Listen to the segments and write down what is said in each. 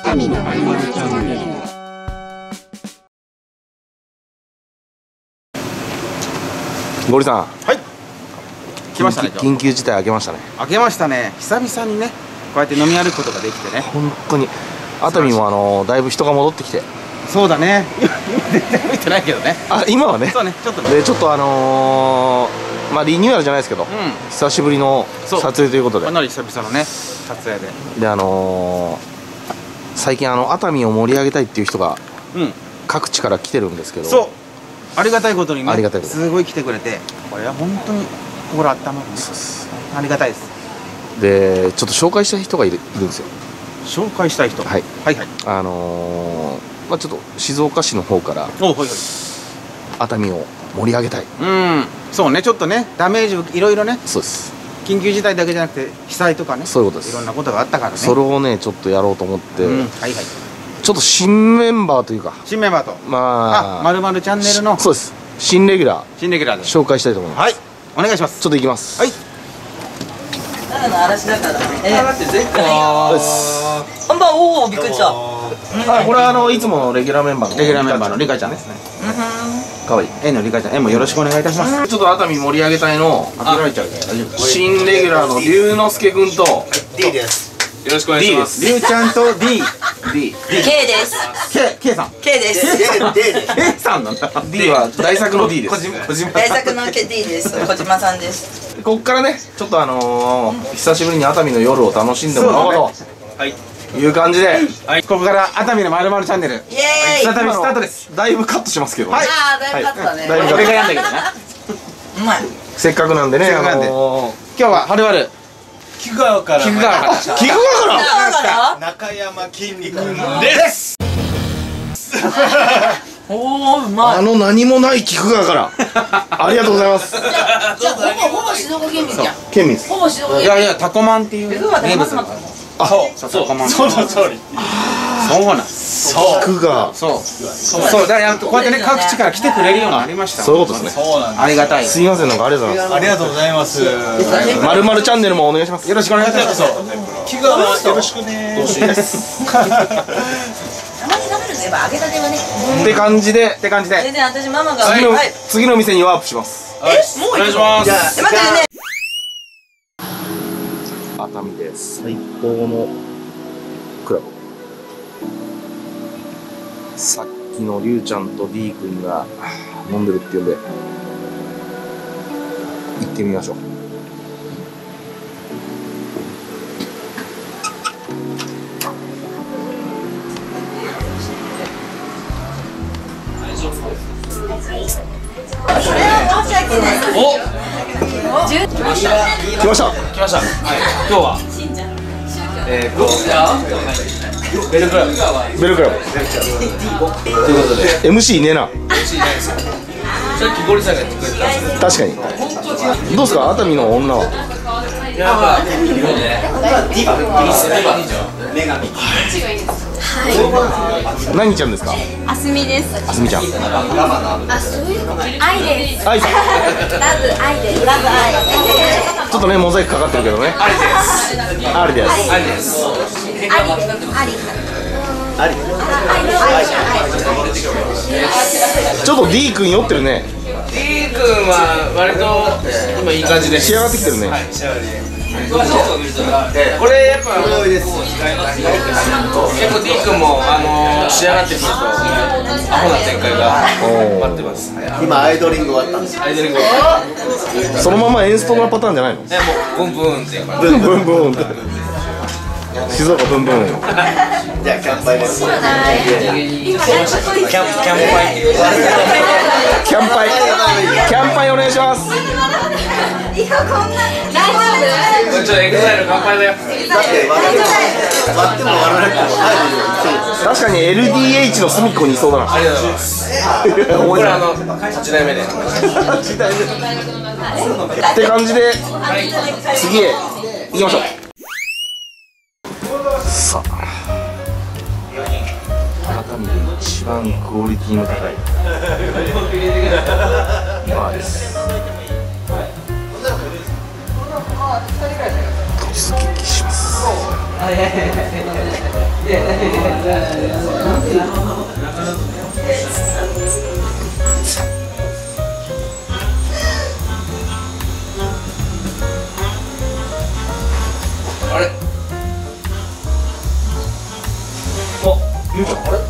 熱海のまるまるチャンネル。 ゴリさん、 はい。来ましたね。 緊急事態明けましたね。 明けましたね。久々にね、こうやって飲み歩くことができてね。 本当に熱海もだいぶ人が戻ってきて。 そうだね。今全然歩いてないけどね。 あ、今はね。 そうね。ちょっとね。 でちょっとまあリニューアルじゃないですけど、久しぶりの撮影ということで。 かなり久々のね撮影で。 で最近熱海を盛り上げたいっていう人が各地から来てるんですけど。 そう。ありがたいことにね。 ありがたいこと。 すごい来てくれて、これは本当に心温まるね。ありがたいです。 でちょっと紹介したい人がいるんですよ。 紹介したい人。 はいはいはい。 まあちょっと静岡市の方から熱海を盛り上げたい。 そうね、ちょっとねダメージいろいろね。 そうです。 緊急事態だけじゃなくて被災とかね。 そういうことです。 いろんなことがあったからね。 それをねちょっとやろうと思って、 はいはい。 ちょっと新メンバーというか、 新メンバーとまあまるまるチャンネルのそうです、新レギュラーで紹介したいと思います。 はい、お願いします。 ちょっと行きます。 はい。 ただの嵐だから。 だって前回本番、おお、びっくりした。 これはいつものレギュラーメンバーのリカちゃんですね。かわいい。 N のリカちゃん、N もよろしくお願いいたします。 ちょっと熱海盛り上げ隊の新レギュラーの龍之介君と D です。 よろしくお願いします。 りゅうちゃんと D K です。 K さん K です。 K さんなんだ。 D は大作の D です。 大作の K D です。小島さんです。 こっからねちょっと久しぶりに熱海の夜を楽しんでもらおうという感じで、 ここから熱海のまるまるチャンネルイエーイ。 再びスタートです。 だいぶカットしますけど。 ああ、だいぶカットだね。 だいぶ俺がやんだけどね。 うまい。 せっかくなんでね、 今日ははるばる菊川から。 菊川から中山きんに君でです。 おお、うまい。 何もない菊川からありがとうございます。 じゃあほぼ静岡県民じゃん。 県民です。 ほぼ静岡い県民。 やタコマンっていう名物がそうタコマン。 その通り。 そうなん菊川。 そうだからこうやってね各地から来てくれるようになりました。 そういうことですね。 そうなんです。 ありがたい。 すいません、なんかありがとうございます。 ありがとうございます。 まるまるチャンネルもお願いします。 よろしくお願いいたします。 菊川よろしくね。 どうしですたまに食べるとやっぱ揚げたてはね。 って感じで全然私ママが次の店にワープします。 もうお願いします。待ってね。 熱海で最高のクラブ。さっきのりゅうちゃんと D 君が飲んでるっていうんで行ってみましょう。来ました。 今日はベルクラブということで MC いねえな。確かに。どうですか熱海の女は。何ちゃんですか。 あすみです。 あすみちゃん。 あ、そういうの。愛です。 愛さん。 ラブ愛です。ラブ愛。 ちょっとねモザイクかかってるけどね。ありです。ありです。 あり。 ちょっと D 君酔ってるね。 D 君は割と今いい感じで仕上がってきてるね。 これやっぱ結構 D 君も仕上がってくるとアホな展開が待ってます。 今アイドリング終わったんです。 アイドリングそのままエンストなパターンじゃないの。 もうブンブンっていうかブンブンブンって静岡ブンブン。 じゃあキャンパイです。 キャンパイっていうキャンパイお願いします。 いや、こんな。大丈夫。 ちょっとエグザイル乾杯だよ。 だって割っても割らなくても入るよ。 確かに LDH の隅っこにいそうだな。 ありがとうございます。これ8代目でって感じで次へ行きましょう。さあ熱海で一番クオリティの高いバーです。突撃します。 あれゆうちゃん、あれ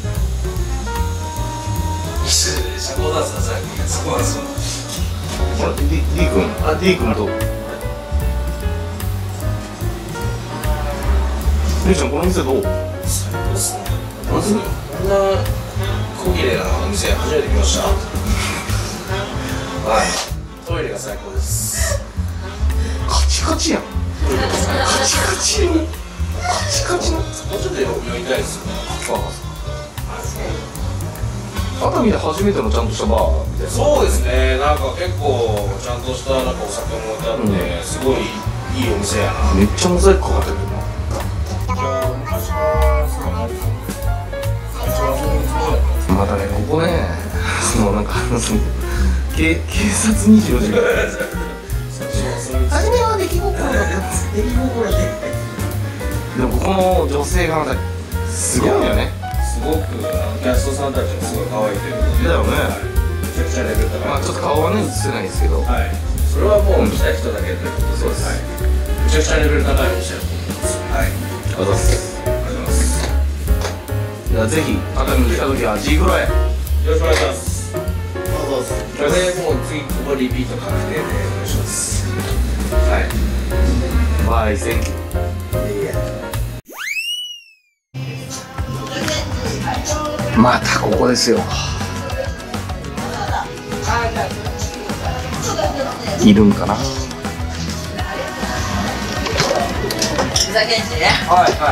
社交ダンスだ、さっきそこはそうほら、D 君、D 君とゆうちゃん、この店どう？ 最高っすね。まずこんな小綺麗なお店初めて来ました。はい、トイレが最高です。 カチカチやん。カチカチのもうちょっと読みたいですよね。 あ熱海で初めてのちゃんとしたバーみたいな。 そうですね、なんか結構ちゃんとしたなんかお酒も置いてあって、すごいいいお店やな。 めっちゃモザイクかかってるけどな。またね、ここね、そのなんか警察24時間初めは出来心だった出来心ででもここの女性がまたすごいよね。 すごくキャストさんたちもすごい可愛いということで。 だよね。 めちゃくちゃレベル高い。 まあちょっと顔はね映せないですけど。 はい。それはもう来た人だけということで。そうです。めちゃくちゃレベル高いお店だと思います。はい。 ありがとうございます。 ありがとうございます。 じゃあぜひ熱海に来た時は G フロへ。 よろしくお願いします。 どうぞ。 これでもう次ここリピート確定でお願いします。はい。 バイセンキュー。またここですよ。いるんかな。 ふざけんじね。 はいはい。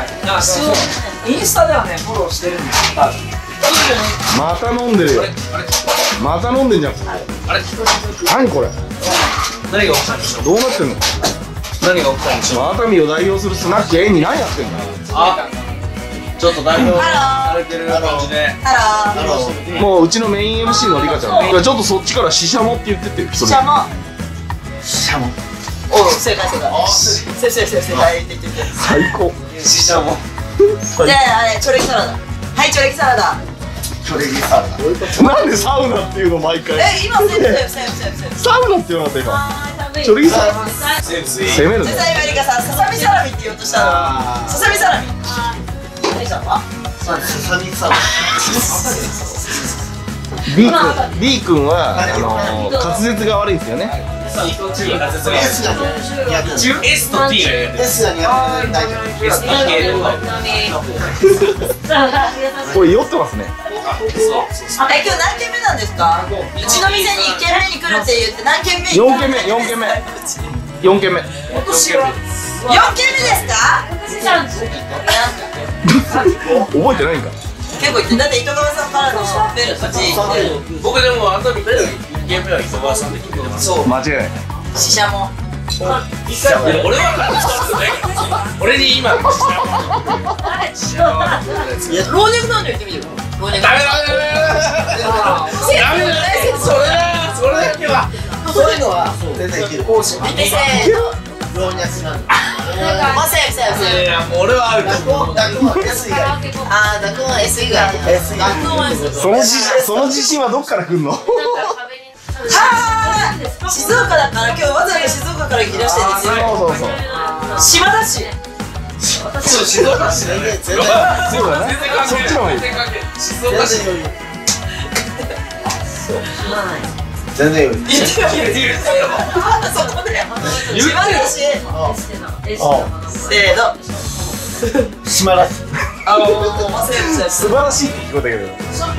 インスタではねフォローしてるんですよ。 また飲んでるよ。また飲んでんじゃん。 あれ何これ。 何が起きたんでしょう。 どうなってんの。 何が起きたんでしょう。 熱海を代表するスナック A に何やってんの。 あ、ちょっと代表されてる感じで。 ハロー。 もううちのメイン MC のリカちゃん。ちょっとそっちからシシャモって言ってってよ。 シャモ。 シャモ。 おお、正解正解。言って。 最高。 シシャモ。 じゃああれチョレギサラダ。はいチョレギサラダ。 チョレギサラダ。 なんでサウナっていうの毎回。 今セーフ。 サウナって言わなかった今。チョレギサラダ。攻めるね。 実際今リカさんささみサラミって言おうとしたの。ささみサラミ。何ちゃんは？ ささみサラダ。 B 君は滑舌が悪いんですよね。 S が苦手。 S と T がやってる。 S が苦手で大丈夫。 S と T 系でこれ酔ってますね。 今日何軒目なんですか？うちの店に1軒目に来るって言って何軒目？4軒目。 4軒目ですか？ 覚えてないんか。 結構言ってだって糸川さんからのベル8って僕でも熱海で1軒目は磯川さんで決めてます。 そう間違いない。 シシャモ。 俺は感じたんですよね。俺に今老若男女言ってみてよ。老若ダメそれだけはそういうのは全然いける。 老若なんだ。 いやもう俺はある。 濁音 S 以外。 濁音は S 以外。 その自信はどっから来るの。 静岡だから今日わざわざ静岡から来だしてるんですよ。 そう島田市。 そう静岡市だね。 そうだね。そっちの方がいい。 静岡市。 全然より。 そこで島田市。せーの。 島らしい。 素晴らしいって聞こえたけど。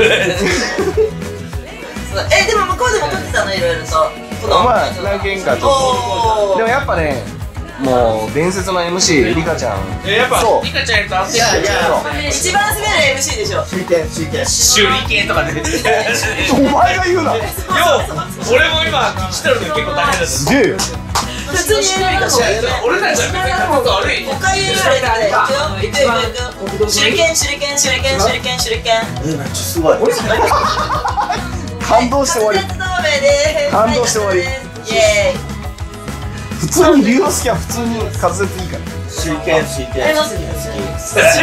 でも向こうでも撮ってたのいろいろと。 まあ何件かちょっと。でもやっぱね、もう伝説の MC リカちゃん。 やっぱリカちゃんやると安定してる。 一番滑る MC でしょ。 手裏剣とかで。 お前が言うな。 俺も今聞き取るの結構大変だった。 すげえよ。 普通に言えるよりかしら。 俺たちは別に感覚悪い。 他言えるよりかで。行くよ。手裏剣。 めっちゃすごい。 感動して終わり。感動して終わり。 イエーイ。 普通に龍之介は普通に滑舌いいから。 手手裏剣手裏剣ありますよね。 手裏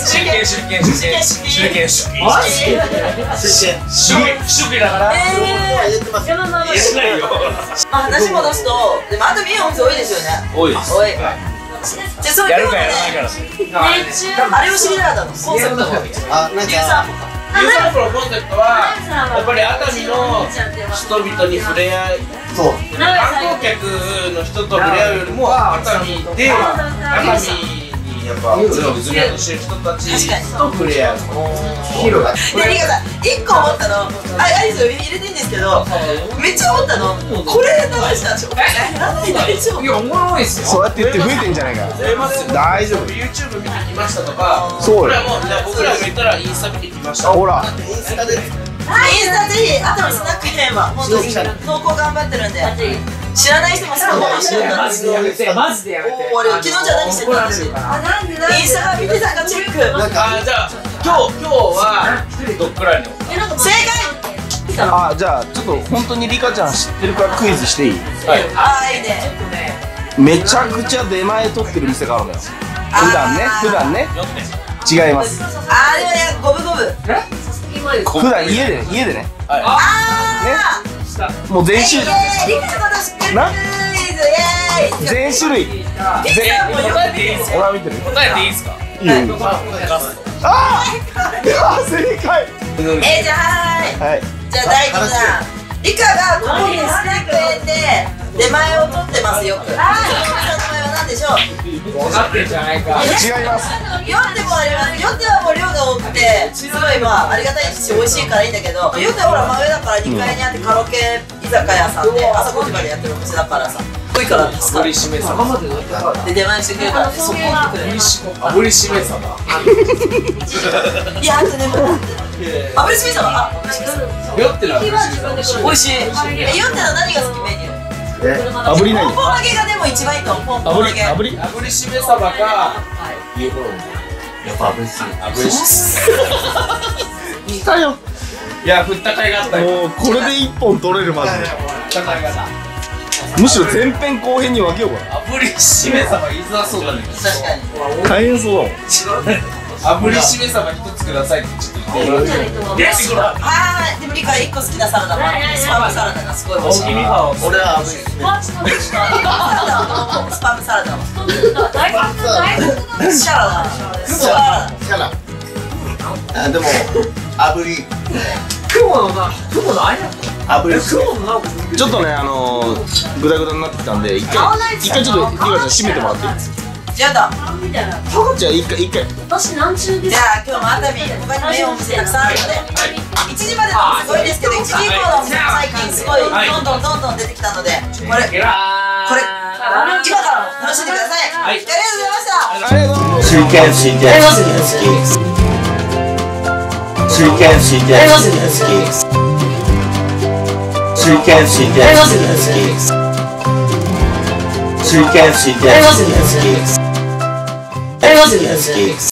剣だから言ってます。 山ママ。 言えないよ。 話戻すと、でもあと見るお店多いですよね。 多いです。 多い。じゃあそれやる今日かやらないから。 熱中。 あれを知りたかったの。コンセプト。 あ、なん硫酸かとか。 ユーザープロコンセプトはやっぱり熱海の人々に触れ合い、 そう観光客の人と触れ合うよりも熱海で熱海にやっぱうずめとしてる人たちと触れ合う。 広がる。 で、リカさん、1個思ったの、アイスを入れていいんですけど、めっちゃ思ったの、これ流したんでしょ。大丈夫。 いや、おもろいっすよ。 そうやって言って増えてんじゃないか。 増えますよ。 大丈夫。 YouTube 見てきましたとか、 そうよ僕らもじゃあ僕らが言ったらインスタ見てきました。 ほら、 インスタでインスタぜひ、熱海スナック編は、本当に投稿頑張ってるんで、知らない人もすごい面白かったです。 マジでやめて。 俺、昨日じゃ何してたし、インスタ見てたかチェック。 なんかあ、じゃあ今日はどっからに正解。 あ、じゃあちょっと本当にリカちゃん知ってるかクイズしていい？ あー、いいね。 めちゃくちゃ出前取ってる店があるのよ。普段ね。違います。 あー、でもね、五分五分。 普段家でね。 あー。 もう全種イエーイ、リカのこと知ってるなクイズ、イエーイ。 全種類。 ピザもよ答えていいですか？ 俺は見てる。 答えていいですか？ いいよ。ああ、正解。 じゃあはい。 はい。 じゃあ第2弾。リカがここにスナック園で出前を取ってますよく。その名前は何でしょう？ 分かってんじゃないか。 違います。 酔ってもあります。酔ってはもう量が多くて、すごいまあありがたいし美味しいからいいんだけど、酔ってはほら真上だから2階にあってカラオケ居酒屋さんで朝5時までやってるお店だからさ。濃いから助かる。 しめさま。 で出前してくれるからね、そこに来てくれる。 炙りしめさま。 いや、あとね、炙りしめさま。 酔ってる炙りしめさま。 美味しい。酔っての何が好きメニュー？ 炙りないポンポン揚げがでも一番いいと思う。ポンポン揚げ。 炙り。 炙りしめさまか。家コロン。 やっぱ炙りすぎ炙りし来たよ。 いや、振った甲斐があったよ。 もうこれで一本取れるマジで。 振った甲斐があった。 むしろ前編後編に分けようか炙りしめさま言いづらそうだね。 確かに。 な。大変そうだもん。 炙りしめさま一つくださいってちょっと言ってはい。でもリカ1個好きなサラダもある。スパムサラダがすごい美味しい。 俺は炙りすぎスパムサラダも。シャラダ。シャラダ。 キャラあ、でも炙り雲の間。 炙りすぎ雲のちょっとね、グダグダになってきたんで、一回ちょっとリカちゃん閉めてもらっていい？ やだ。 じゃあ一回。 私何中ですじゃあ今日も熱海他にもお店たくさんあるので、1時までのすごいですけど、1時以降のお店も最近すごいどんどん出てきたので、これ今からも楽しんでください。ありがとうございました。 ありがとう。 手裏剣手裏剣手裏剣手裏剣手裏剣手裏剣手裏剣手裏剣